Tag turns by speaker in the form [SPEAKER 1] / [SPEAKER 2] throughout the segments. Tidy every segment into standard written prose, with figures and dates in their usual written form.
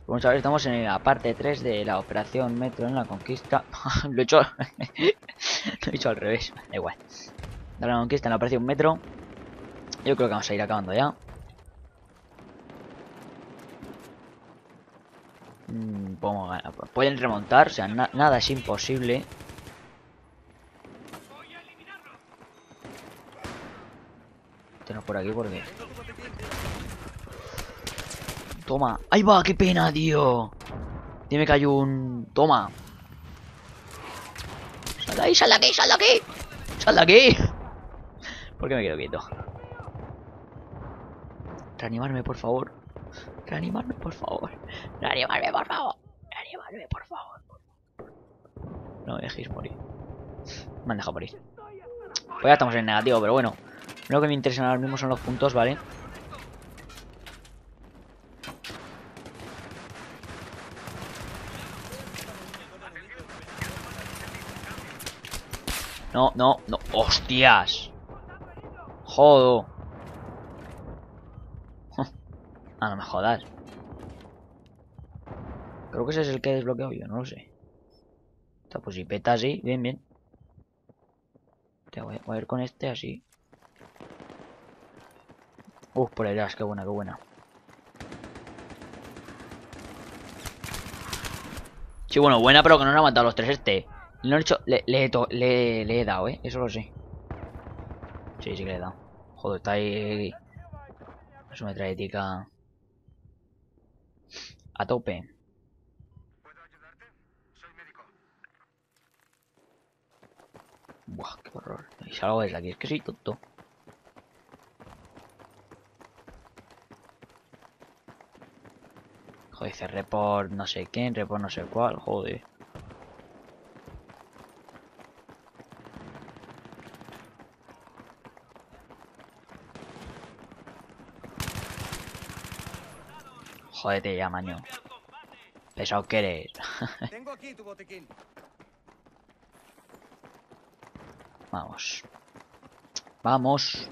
[SPEAKER 1] Vamos a ver, estamos en la parte 3 de la operación Metro en la conquista. Lo he hecho. Lo he hecho al revés. Da igual. De la conquista en la operación Metro. Yo creo que vamos a ir acabando ya. Podemos ganar. Pueden remontar, o sea, nada es imposible. Tenemos por aquí porque. Toma. ¡Ahí va! ¡Qué pena, tío! Dime que hay un. Toma. ¡Sal de ahí, sal de aquí, sal de aquí! ¡Sal de aquí! ¿Por qué me quedo quieto? Reanimarme, por favor. Reanimarme, por favor. Reanimarme, por favor. Reanimarme, por favor. No me dejéis morir. Me han dejado morir. Pues ya estamos en negativo, pero bueno. Lo que me interesa ahora mismo son los puntos, ¿vale? No, no, no. ¡Hostias! Jodo. Ah, no me jodas. Creo que ese es el que he desbloqueado yo, no lo sé. Pues si peta así, bien, bien. Te voy a ir con este así. Por el gas, qué buena, qué buena. Sí, bueno, buena, pero que no nos ha matado los tres este. No he hecho. Le he dado, eso lo sé. Sí, sí que le he dado. Joder, está ahí. Eso me trae tica. A tope. Buah, qué horror. Y salgo desde aquí, es que soy tonto. Joder, cerré por no sé quién, por no sé cuál, joder. Jódete ya, maño. Pesado que eres.
[SPEAKER 2] Tengo aquí tu botiquín.
[SPEAKER 1] Vamos. Vamos.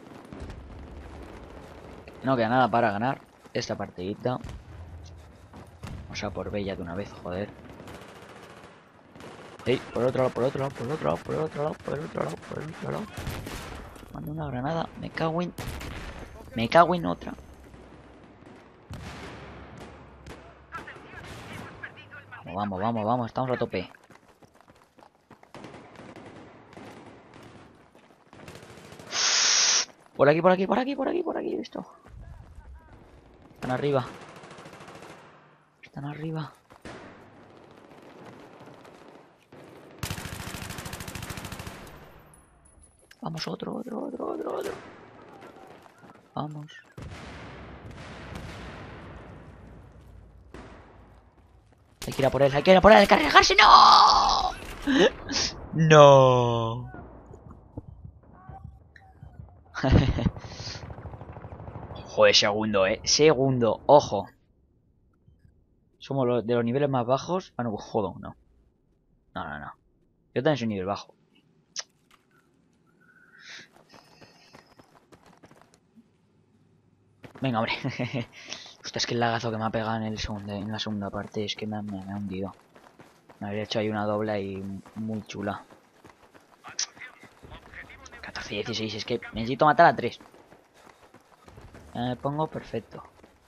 [SPEAKER 1] No queda nada para ganar esta partidita. Vamos a por Bella de una vez, joder. Ey, por otro lado, por otro lado, por otro lado, por otro lado, por otro lado, por otro lado. Mando una granada. Me cago en. Me cago en otra. Vamos, vamos, vamos, vamos. Estamos a tope. Por aquí, por aquí, por aquí, por aquí, por aquí. He visto. Están arriba. Están arriba. Vamos, otro, otro, otro, otro, otro. Vamos. Hay que ir a por él, hay que ir a por él, hay que arriesgarse. ¡No! No. Joder, segundo, segundo, ojo. Somos de los niveles más bajos. Ah, no, jodo, no. No, no, no. Yo también soy nivel bajo. Venga, hombre. Hostia, es que el lagazo que me ha pegado en la segunda parte es que me ha hundido. Me habría hecho ahí una doble ahí muy chula. 14-16, es que necesito matar a 3. Me pongo perfecto.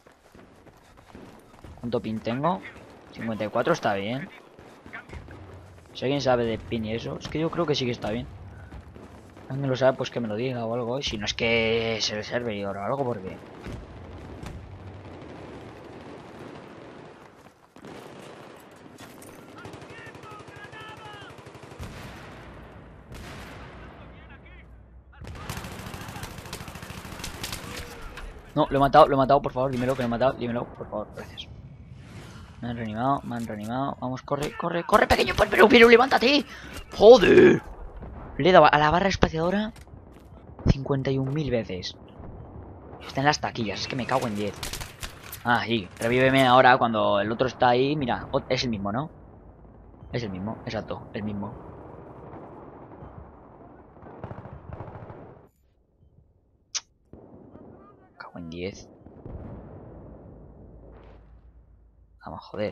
[SPEAKER 1] ¿Cuánto pin tengo? 54 está bien. Si alguien sabe de pin y eso, es que yo creo que sí que está bien. Alguien lo sabe, pues que me lo diga o algo. Y si no es que es el servidor o algo, porque... No, lo he matado, por favor, dímelo que lo he matado, dímelo, por favor, gracias. Me han reanimado, me han reanimado. Vamos, corre, corre, corre, pequeño, pero levántate. ¡Joder! Le he dado a la barra espaciadora 51.000 veces. Está en las taquillas, es que me cago en 10. Ah, sí, revíveme ahora cuando el otro está ahí. Mira, es el mismo, ¿no? Es el mismo, exacto, el mismo. Cago en 10. Vamos, joder.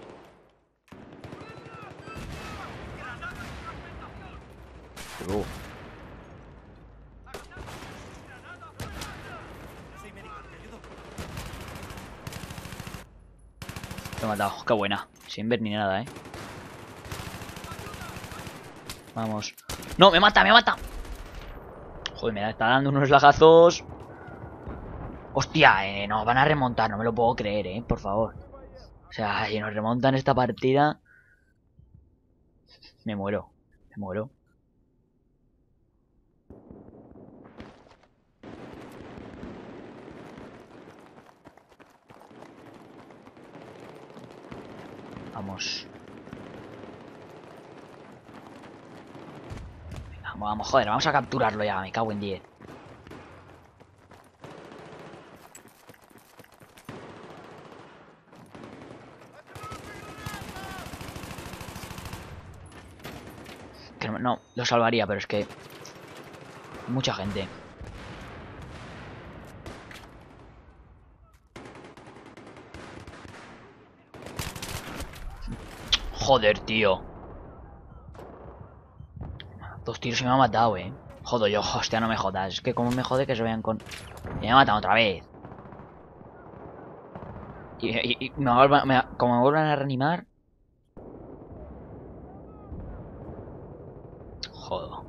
[SPEAKER 2] Sí, médico, ¿te ayudo?
[SPEAKER 1] Lo he matado, qué buena. Sin ver ni nada, Vamos. ¡No! ¡Me mata, me mata! Joder, me está dando unos lagazos. Hostia, no, van a remontar, no me lo puedo creer, por favor. O sea, si nos remontan esta partida, me muero, me muero. Vamos. Venga, vamos, joder, vamos a capturarlo ya, me cago en 10. Que no, lo salvaría, pero es que... mucha gente. Joder, tío. 2 tiros y me ha matado, Jodo yo, hostia, no me jodas. Es que como me jode que se vean con... Y me ha matado otra vez. Y como me vuelvan a reanimar... Jodo.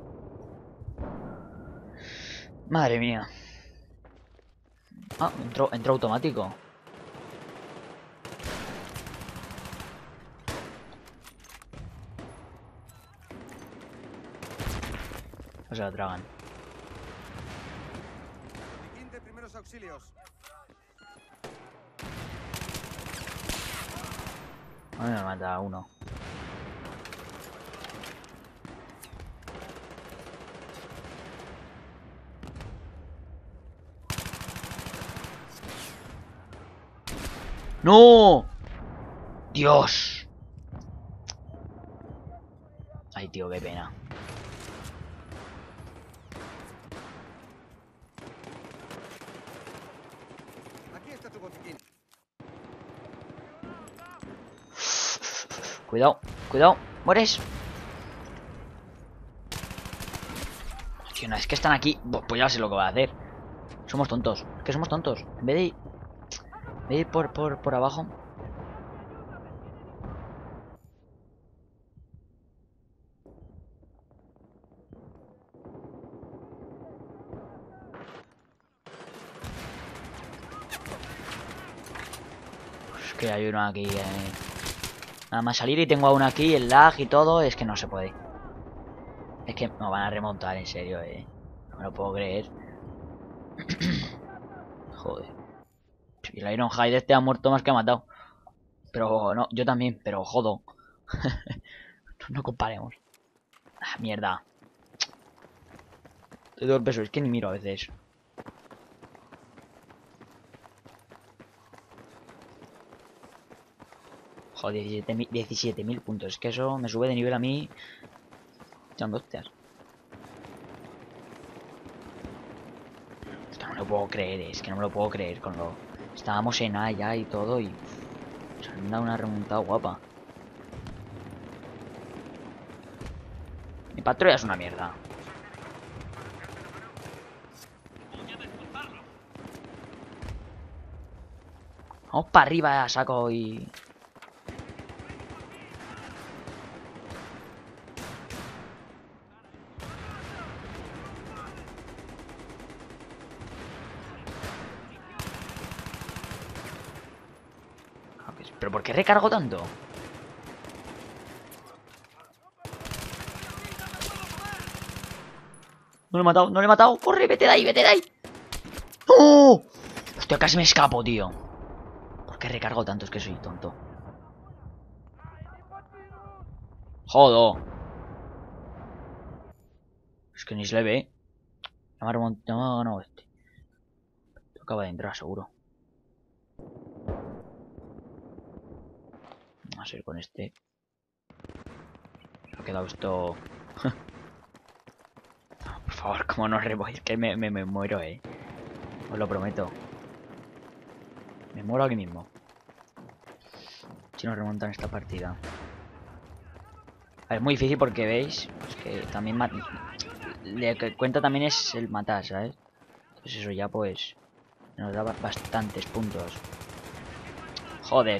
[SPEAKER 1] Madre mía. Ah, entró automático. No se la tragan.
[SPEAKER 2] Botiquín de primeros auxilios.
[SPEAKER 1] A mí me mata uno. ¡No! ¡Dios! Ay, tío, qué pena.
[SPEAKER 2] Aquí está tu botiquín.
[SPEAKER 1] Cuidado, cuidado. ¿Mueres? Tío, no, es que están aquí. Pues ya sé lo que va a hacer. Somos tontos. Es que somos tontos. En vez de ir por abajo. Es que hay uno aquí. Nada más salir y tengo a uno aquí, el lag y todo. Es que no se puede. Es que me van a remontar, en serio, No me lo puedo creer. Joder. Y el Ironhide este ha muerto más que ha matado. Pero no, yo también, pero jodo. No comparemos. Ah, mierda. Te doy el peso, es que ni miro a veces. Joder, 17.000 puntos. Es que eso me sube de nivel a mí. Echando hostias. Es que no me lo puedo creer, es que no me lo puedo creer con lo... Estábamos en A ya y todo y... Se han dado una remontada guapa. Mi patrulla es una mierda. Vamos para arriba a saco y... ¿Pero por qué recargo tanto? No lo he matado, no lo he matado. ¡Corre, vete de ahí, vete de ahí! ¡No! Hostia, casi me escapo, tío. ¿Por qué recargo tanto? Es que soy tonto. Jodo. Es que ni se le ve. Ya me ha remontado. No, este. Acaba de entrar, seguro. Vamos a ser con este. Ha quedado esto... Por favor, como no revoy, que me muero, Os lo prometo. Me muero aquí mismo. Si nos remontan esta partida. A ver, es muy difícil porque veis pues que también le que cuenta también es el matar, ¿sabes? Entonces eso ya pues nos da bastantes puntos. Joder.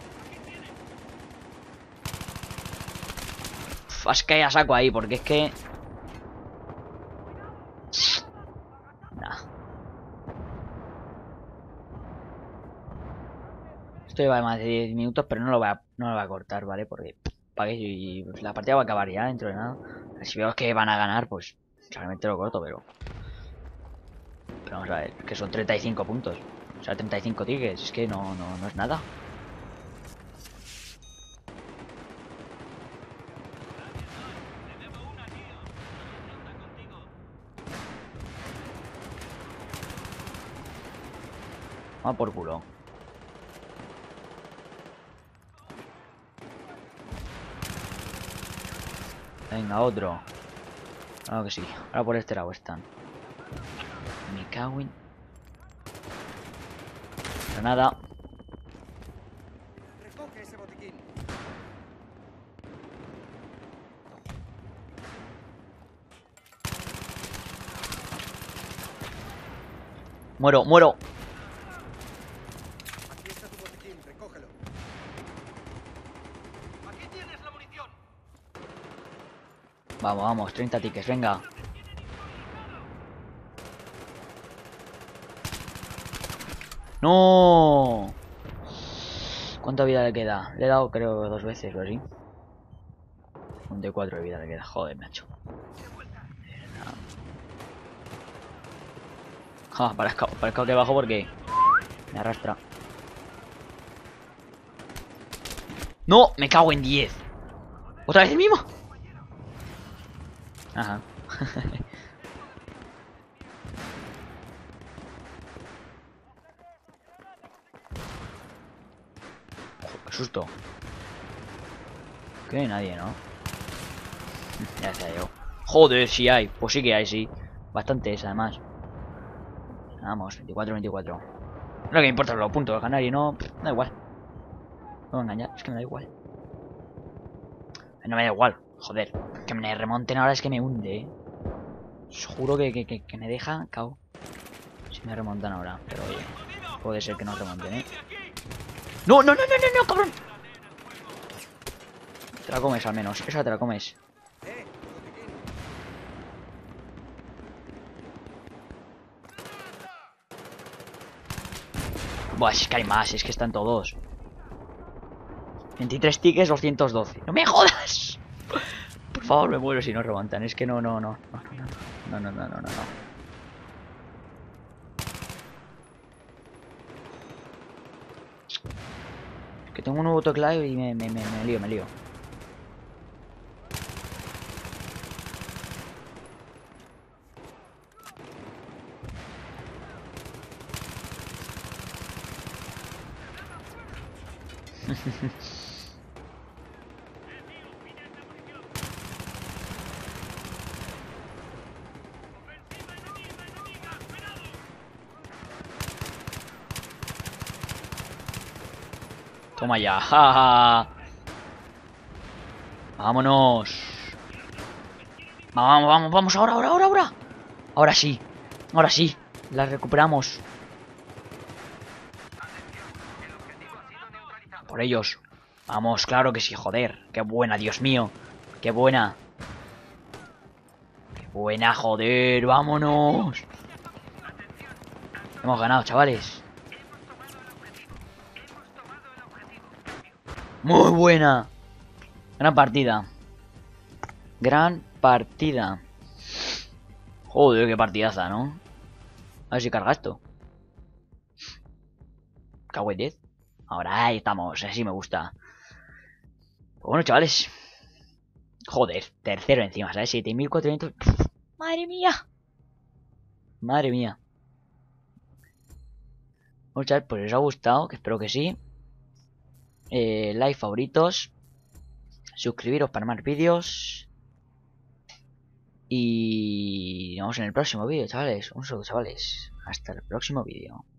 [SPEAKER 1] Uf, es que ya saco ahí porque es que... Nah. Esto lleva más de 10 minutos, pero no lo voy a cortar, ¿vale? Porque para que pues, la partida va a acabar ya dentro de nada. Si veo que van a ganar, pues realmente lo corto, pero vamos a ver, que son 35 puntos. O sea, 35 tickets, es que no es nada. Vamos por culo. Venga, otro. Claro que sí. Ahora por este lado están. Me cago en... Granada.
[SPEAKER 2] Recoge ese botiquín.
[SPEAKER 1] Muero, muero.
[SPEAKER 2] Aquí está tu botiquín, recógelo. Aquí tienes la munición.
[SPEAKER 1] Vamos, vamos, 30 tickets, venga. ¡No! ¿Cuánta vida le queda? Le he dado creo 2 veces o así. Un de 4 de vida le queda. Joder, macho. Ja, parezco que bajo porque me arrastra. ¡No! Me cago en 10. ¿Otra vez el mismo? Ajá. Joder, qué susto. Que no hay nadie, ¿no? Ya decía yo. Joder, sí hay. Pues sí que hay, sí. Bastantes, además. Vamos, 24-24. Lo que importa es los puntos. Ganar y no... Da igual. No voy a engañar. Es que me da igual. No me da igual. Joder. Que me remonten ahora es que me hunde, ¿eh? Os juro que me deja cao. Si me remontan ahora. Pero oye. Puede ser que no remonten, ¿eh? ¡No, no, no, no, no, no, cabrón! Te la comes al menos. Esa te la comes.
[SPEAKER 2] Botiquín.
[SPEAKER 1] Buah, es que hay más. Es que están todos. 23 tickets, 212. ¡No me jodas! Por favor, me muero si no remontan. Es que no. No. Es que tengo un nuevo teclado y me lío. Toma ya. Jaja. Vámonos. Vamos. Ahora. Ahora sí. La recuperamos. Por ellos. Vamos, claro que sí, joder. Qué buena, Dios mío. Qué buena. Qué buena, joder. Vámonos. Hemos ganado, chavales. Muy buena. Gran partida. Joder, qué partidaza, ¿no? A ver si carga esto. Cago en 10. Ahora ahí estamos, así me gusta. Pues bueno, chavales. Joder, tercero encima, ¿sabes? 7400. Madre mía. Bueno, chavales, pues os ha gustado, que espero que sí. Like, favoritos. Suscribiros para más vídeos. Y nos vemos en el próximo vídeo, chavales. Un saludo, chavales. Hasta el próximo vídeo.